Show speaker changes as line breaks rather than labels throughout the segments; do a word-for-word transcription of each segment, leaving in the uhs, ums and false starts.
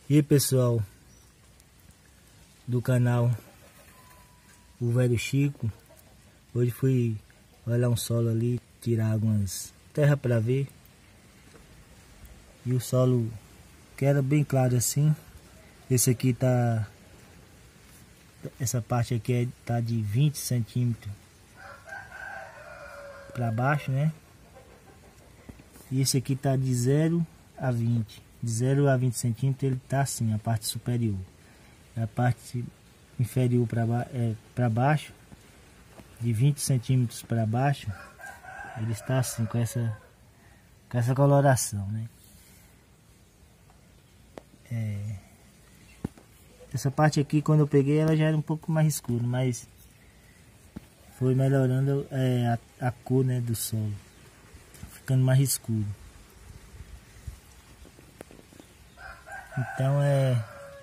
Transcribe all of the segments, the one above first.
E aí, pessoal do canal O Velho Chico, hoje fui olhar um solo ali, tirar algumas terra para ver, e o solo que era bem claro assim. Esse aqui tá, essa parte aqui é, tá de vinte centímetros para baixo, né? E esse aqui tá de zero a vinte, de zero a vinte centímetros. Ele tá assim, a parte superior. A parte inferior para ba é, para baixo, de vinte centímetros para baixo, ele está assim, com essa com essa coloração, né? É, essa parte aqui, quando eu peguei, ela já era um pouco mais escura, mas foi melhorando é, a, a cor, né, do solo, ficando mais escuro. Então é,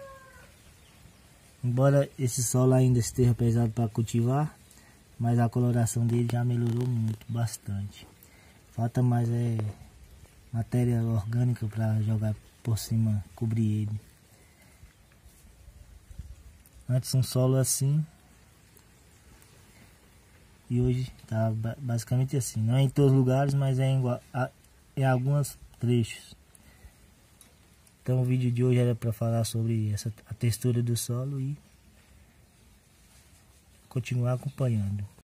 embora esse solo ainda esteja pesado para cultivar, mas a coloração dele já melhorou muito, bastante. Falta mais é matéria orgânica para jogar por cima, cobrir ele. Antes um solo assim, e hoje tá basicamente assim. Não é em todos os lugares, mas é em, em alguns trechos. Então o vídeo de hoje era para falar sobre essa, a textura do solo e continuar acompanhando.